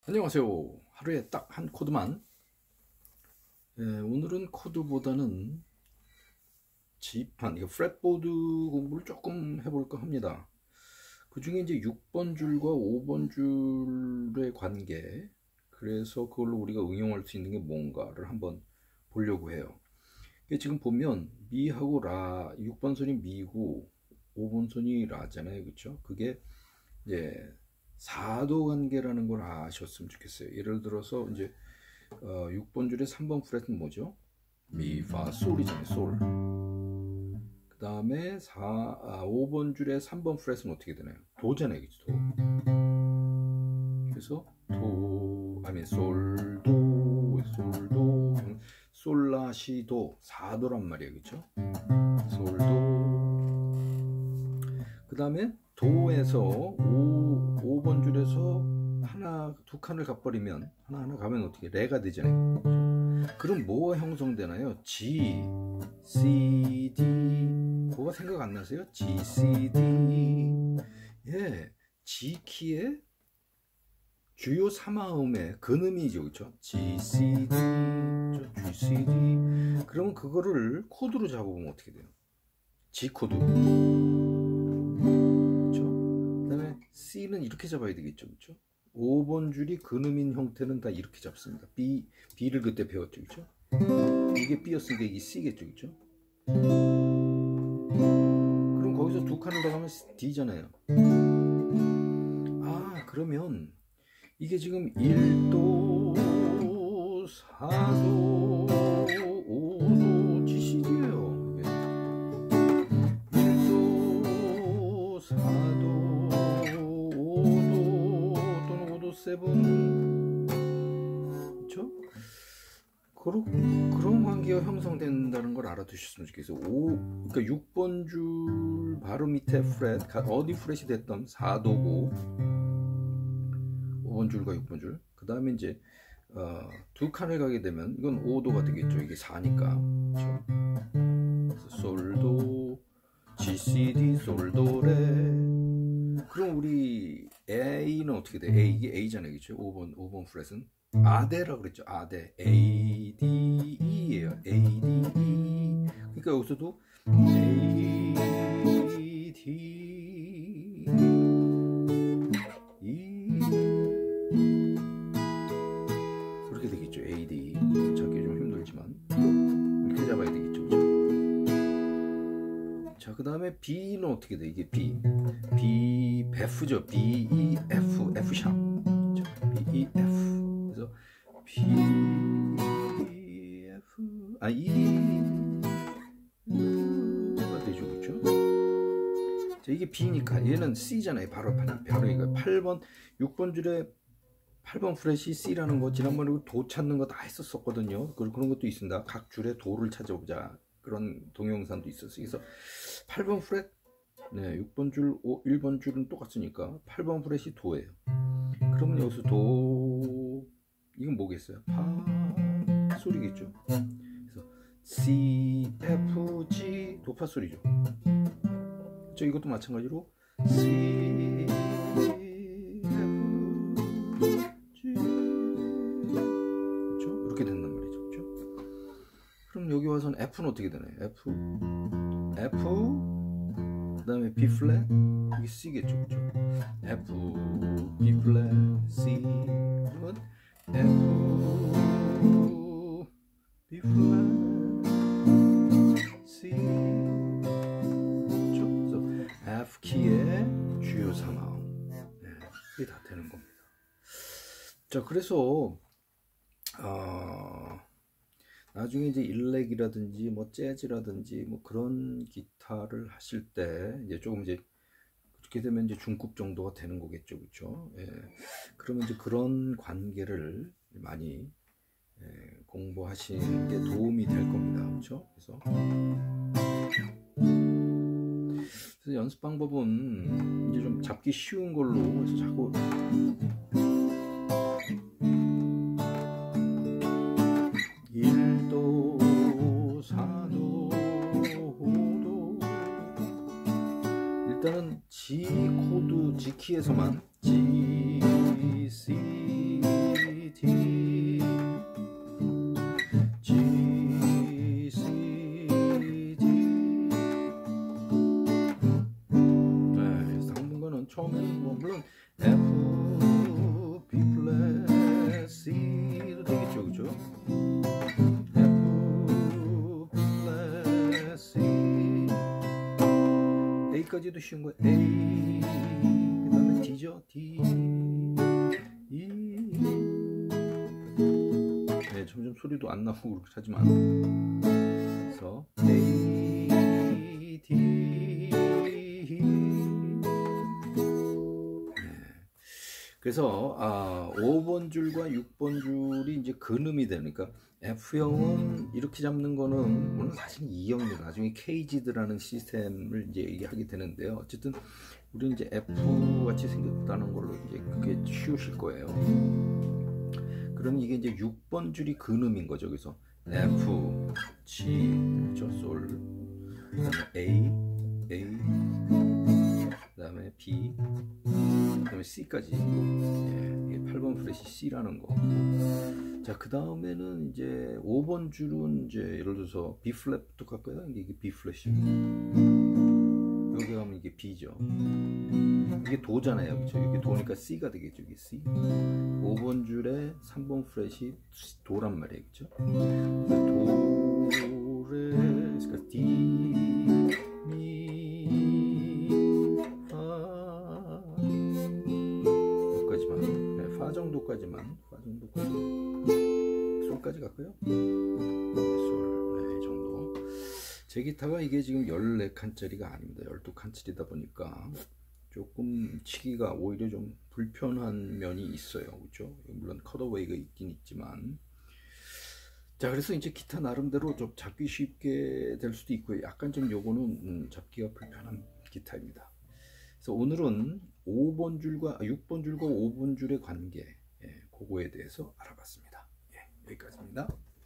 안녕하세요. 하루에 딱 한 코드만. 오늘은 코드보다는 지판, 이거 프렛보드 공부를 조금 해볼까 합니다. 그 중에 이제 6번 줄과 5번 줄의 관계, 그래서 그걸로 우리가 응용할 수 있는 게 뭔가를 한번 보려고 해요. 지금 보면 미하고 라, 6번 선이 미고 5번 선이 라잖아요. 그렇죠? 그게 이제 사도 관계라는 걸 아셨으면 좋겠어요. 예를 들어서 이제 6번 줄의 3번 프렛은 뭐죠? 미, 파, 솔이잖아요. 솔. 그 다음에 5번 줄의 3번 프렛은 어떻게 되나요? 도잖아요. 그죠? 도. 그래서 도, 아니 솔, 도, 솔, 도, 솔, 라, 시, 도, 4도란 말이에요. 그죠? 솔, 도. 그 다음에 도에서 5번 줄에서 하나, 두 칸을 가버리면 하나 가면 어떻게 레가 되잖아요. 그럼 뭐가 형성되나요? G, C, D. 그거 생각 안 나세요? G, C, D. 예, G 키의 주요 3화음의 근음이죠, 그렇죠? G, C, D, G, C, D. 그러면 그거를 코드로 잡아보면 어떻게 돼요? G 코드. C는 이렇게 잡아야 되겠죠, 그렇죠? 5번 줄이 근음인 형태는 다 이렇게 잡습니다. B를 그때 배웠죠, 그렇죠? 이게 B였으니까 이게 C겠죠, 그렇죠? 그럼 거기서 두 칸을 더 가면 D잖아요. 그러면 이게 지금 1도, 4도, 5도, GCD예요. 1도, 4도, 7, 그렇죠? 그런 관계가 형성된다는 걸 알아두셨으면 좋겠어요. 그러니까 6번 줄 바로 밑에 프렛, 어디 프렛이 됐던 4도고 5번 줄과 6번 줄. 그 다음에 이제 두 칸을 가게 되면 이건 5도가 되겠죠. 이게 4니까. 그렇죠? 그래서 솔도, G, C, D, 솔도, 레. 그럼 우리 A는 어떻게 돼? 이게 A잖아요, 그렇죠? 5번 프렛은 아대라고 그랬죠. 아대, A, D, E예요. A, D, E. 그러니까 여기서도 A, D, E 그렇게 되겠죠. A, D. 찾기 좀 힘들지만 이렇게 잡아야 되겠죠, 그렇죠? 자, 그 다음에 B는 어떻게 돼? 이게 B, F죠. B, E, F, F 샵. B, E, F. 그래서 B, F, E가 되죠, 그렇죠? 자, 이게 B니까 얘는 C잖아요. 바로 이거 8번, 6번 줄에 8번 프렛이 C라는 거 지난번에 도 찾는 거 다 했었거든요. 그런 것도 있습니다. 각 줄에 도를 찾아보자. 그런 동영상도 있었어요. 그래서 8번 프렛, 네, 6번 줄, 1번 줄은 똑같으니까 8번 프렛이 도예요. 그러면 여기서 도, 이건 뭐겠어요? 파 소리겠죠. 그래서 C, F, G, 도파 소리죠. 그렇죠? 이것도 마찬가지로 C, F, G, 그렇죠? 이렇게 된단 말이죠. 그렇죠? 그럼 여기 와서는 F는 어떻게 되나요? F, 그 다음에 B 플랫, 이게 C겠죠, 그렇죠? F, B 플랫, C, 그러면 F, B 플랫, C, 그렇죠? 그래서 F 키의 주요 3화음, 네, 이게 다 되는 겁니다. 자, 그래서 나중에 이제 일렉이라든지 뭐 재즈라든지 뭐 그런 기타를 하실 때 이제 조금 이제 그렇게 되면 이제 중급 정도가 되는 거겠죠, 그렇죠? 예. 그러면 이제 그런 관계를 많이 공부하시는 게 도움이 될 겁니다, 그렇죠? 그래서 연습 방법은 이제 좀 잡기 쉬운 걸로 해서 자꾸 일단은 G 코드, G 키에서만 G, C, F 플랫 C. A까지도 쉬운 거예요. A, 그 다음에 D죠. D, E. 네, 점점 소리도 안 나고 그렇게 하지만, 그래서 A, D, 그래서 5번 줄과 6번 줄이 이제 근음이 되니까 F형은 이렇게 잡는 거는 물론 사실 2형입니다. 나중에 케이지드라는 시스템을 이제 얘기하게 되는데요. 어쨌든 우리 이제 F 같이 생겼다는 걸로 이제 그게 쉬우실 거예요. 그럼 이게 이제 6번 줄이 근음인 거죠. 그래서 F, G, 그렇죠? 솔, 그다음에 A, 그다음에 B, 그다음에 C까지. 예, 이게 8번 프렛이 C라는 거. 자, 그 다음에는 이제 5번 줄은 이제 예를 들어서 B 플랫부터 갈까요? 이게 B 플랫이. 여기 가면 이게 B죠. 이게 도잖아요, 그렇죠? 이게 도니까 C가 되겠죠, 이게 C. 5번 줄에 3번 프렛이 도란 말이에요, 그렇죠? 도레, 그러니까 D, 미, 파, 여기까지만, 네, 파 정도까지만, 솔까지 갈까요? 솔, 네, 이 정도. 제 기타가 이게 지금 14칸짜리가 아닙니다. 12칸짜리다 보니까 조금 치기가 오히려 좀 불편한 면이 있어요, 그렇죠? 물론 컷어웨이가 있긴 있지만. 자, 그래서 이제 기타 나름대로 좀 잡기 쉽게 될 수도 있고요. 약간 좀 요거는 잡기가 불편한 기타입니다. 그래서 오늘은 6번 줄과 5번 줄의 관계, 그거에 대해서 알아봤습니다. 예, 여기까지입니다.